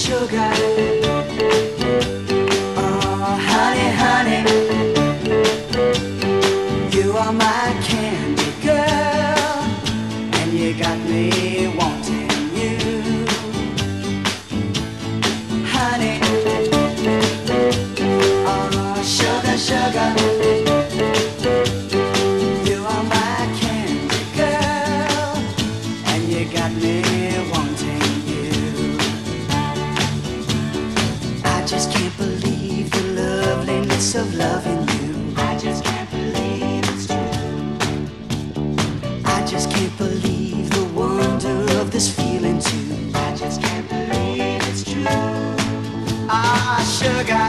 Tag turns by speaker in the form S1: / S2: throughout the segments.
S1: sugar. Oh, honey, honey, you are my candy girl, and you got me wanting you. Honey, oh, sugar, sugar, you are my candy girl, and you got me wanting you. I just can't believe the loveliness of loving you. I just can't believe it's true. I just can't believe the wonder of this feeling too. I just can't believe it's true. Ah, sugar.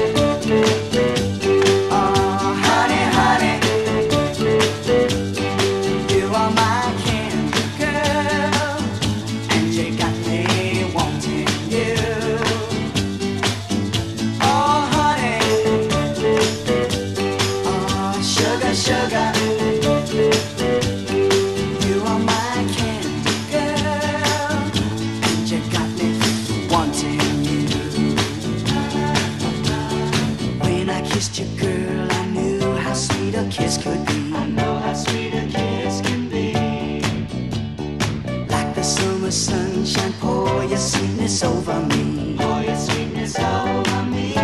S1: Oh, honey, honey, you are my candy girl, and you got me wanting you. Oh, honey, oh, sugar, sugar, you are my candy girl, and you got me wanting you. When I kissed you, girl, I knew how sweet a kiss could be. I know how sweet a kiss can be. Like the summer sunshine, pour your sweetness over me. Pour your sweetness over me.